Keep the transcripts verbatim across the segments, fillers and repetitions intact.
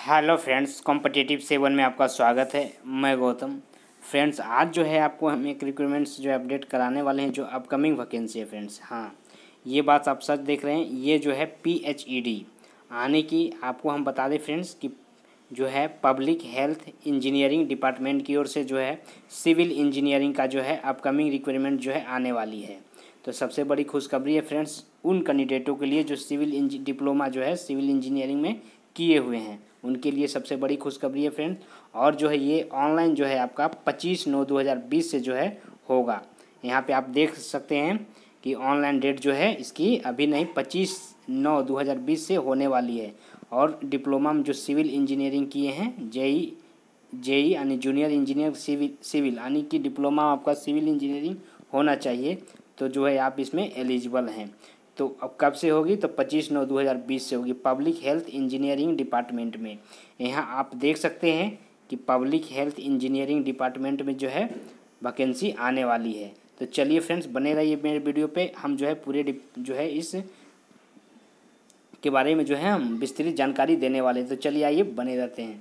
Hello friends, competitive seven में आपका स्वागत है। मैं गौतम। फ्रेंड्स, आज जो है आपको हम एक रिक्रूटमेंट्स जो है अपडेट कराने वाले हैं, जो अपकमिंग वैकेंसी है। फ्रेंड्स, हाँ, ये बात आप सच देख रहे हैं। ये जो है पी एच ई डी आने की आपको हम बता दें फ्रेंड्स कि जो है पब्लिक हेल्थ इंजीनियरिंग डिपार्टमेंट की ओर से जो है सिविल इंजीनियरिंग का जो है अपकमिंग रिक्वायरमेंट जो है आने वाली है। तो सबसे बड़ी खुशखबरी है फ्रेंड्स उन कैंडिडेटों के लिए जो सिविल डिप्लोमा जो है सिविल इंजीनियरिंग में किए हुए हैं, उनके लिए सबसे बड़ी खुशखबरी है फ्रेंड। और जो है ये ऑनलाइन जो है आपका पच्चीस नौ दो हज़ार बीस से जो है होगा। यहाँ पे आप देख सकते हैं कि ऑनलाइन डेट जो है इसकी अभी नहीं, पच्चीस नौ दो हज़ार बीस से होने वाली है। और डिप्लोमा में जो सिविल इंजीनियरिंग किए हैं, जेई जेई यानी जूनियर इंजीनियर सिविल सिविल यानी कि डिप्लोमा आपका सिविल इंजीनियरिंग होना चाहिए, तो जो है आप इसमें एलिजिबल हैं। तो अब कब से होगी? तो पच्चीस नौ दो हज़ार बीस से होगी पब्लिक हेल्थ इंजीनियरिंग डिपार्टमेंट में। यहाँ आप देख सकते हैं कि पब्लिक हेल्थ इंजीनियरिंग डिपार्टमेंट में जो है वैकेंसी आने वाली है। तो चलिए फ्रेंड्स, बने रहिए मेरे वीडियो पे। हम जो है पूरे जो है इस के बारे में जो है हम विस्तृत जानकारी देने वाले हैं। तो चलिए आइए बने रहते हैं।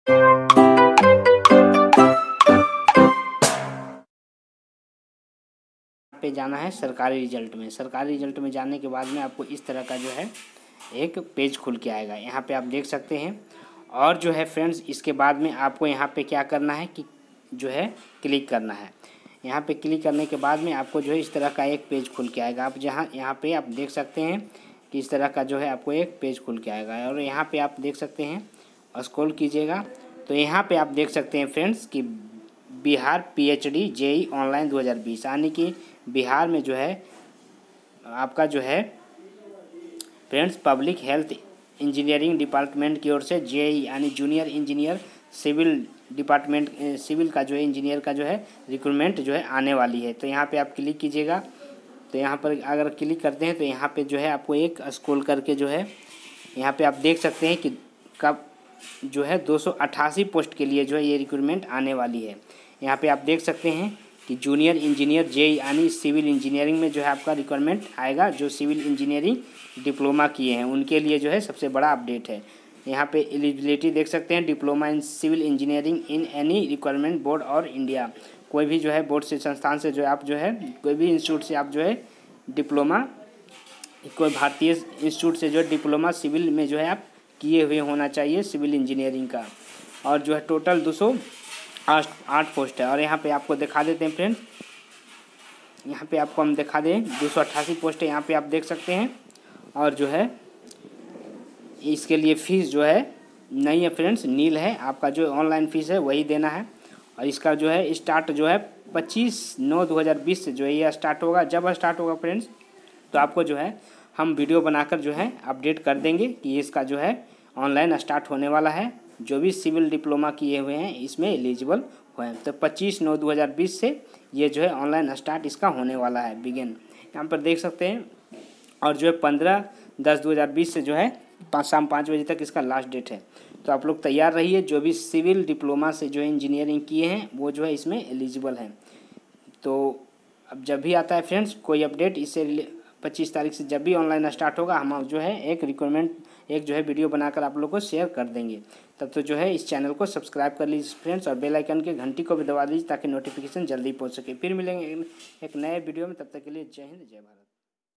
पे जाना है सरकारी रिजल्ट में। सरकारी रिजल्ट में जाने के बाद में आपको इस तरह का जो है एक पेज खुल के आएगा, यहाँ पे आप देख सकते हैं। और जो है फ्रेंड्स, इसके बाद में आपको यहाँ पे क्या करना है कि जो है क्लिक करना है। यहाँ पे क्लिक करने के बाद में आपको जो है इस तरह का एक पेज खुल के आएगा। आप जहाँ यहाँ पे आप देख सकते हैं कि इस तरह का जो है आपको एक पेज खुल के आएगा। और यहाँ पे आप देख सकते हैं, स्क्रॉल कीजिएगा तो यहाँ पे आप देख सकते हैं फ्रेंड्स कि Bihar P H D J E online दो हज़ार बीस यानी कि बिहार में जो है आपका जो है friends public health engineering department की ओर से जेई यानी junior engineer civil department civil का जो है इंजीनियर का जो है रिक्रूटमेंट जो है आने वाली है। तो यहाँ पे आप क्लिक कीजिएगा। तो यहाँ पर अगर क्लिक करते हैं तो यहाँ पे जो है आपको एक स्क्रॉल करके जो है यहाँ पे आप देख सकते हैं कि कब जो है दो सौ अट्ठासी पोस्ट के लिए जो है ये रिक्रूटमेंट आने वाली है। यहाँ पे आप देख सकते हैं कि जूनियर इंजीनियर जेई यानी सिविल इंजीनियरिंग में जो है आपका रिक्वायरमेंट आएगा। जो सिविल इंजीनियरिंग डिप्लोमा किए हैं उनके लिए जो है सबसे बड़ा अपडेट है। यहाँ पे एलिजिबिलिटी देख सकते हैं, diploma in civil engineering in any requirement board और इंडिया। कोई भी जो है बोर्ड से संस्थान से जो है आप जो है कोई भी इंस्टीट्यूट से आप जो है डिप्लोमा, कोई भारतीय इंस्टीट्यूट से जो है डिप्लोमा सिविल में जो है आप किए हुए होना चाहिए सिविल इंजीनियरिंग का। और जो है टोटल दो सौ आठ आठ पोस्ट है। और यहाँ पे आपको दिखा देते हैं फ्रेंड्स, यहाँ पे आपको हम दिखा दें दो सौ अट्ठासी पोस्ट है, यहाँ पे आप देख सकते हैं। और जो है इसके लिए फ़ीस जो है नहीं है फ्रेंड्स, नील है। आपका जो ऑनलाइन फ़ीस है वही देना है। और इसका जो है स्टार्ट जो है पच्चीस नौ दो हज़ार बीस से जो है यह स्टार्ट होगा। जब स्टार्ट होगा फ्रेंड्स तो आपको जो है हम वीडियो बनाकर जो है अपडेट कर देंगे कि इसका जो है ऑनलाइन स्टार्ट होने वाला है। जो भी सिविल डिप्लोमा किए हुए हैं इसमें एलिजिबल हुए हैं। तो पच्चीस नौ दो हज़ार बीस से ये जो है ऑनलाइन स्टार्ट इसका होने वाला है, बिगिन। यहाँ पर देख सकते हैं। और जो है पंद्रह दस दो हज़ार बीस से जो है पाँच शाम पाँच बजे तक इसका लास्ट डेट है। तो आप लोग तैयार रहिए। जो भी सिविल डिप्लोमा से जो है इंजीनियरिंग किए हैं वो जो है इसमें एलिजिबल हैं। तो अब जब भी आता है फ्रेंड्स कोई अपडेट, इससे पच्चीस तारीख से जब भी ऑनलाइन स्टार्ट होगा हम जो है एक रिक्वायरमेंट एक जो है वीडियो बनाकर आप लोग को शेयर कर देंगे। तब तो जो है इस चैनल को सब्सक्राइब कर लीजिए फ्रेंड्स, और बेल आइकन के घंटी को भी दबा दीजिए ताकि नोटिफिकेशन जल्दी पहुंच सके। फिर मिलेंगे एक नए वीडियो में, तब तक के लिए जय हिंद जय भारत।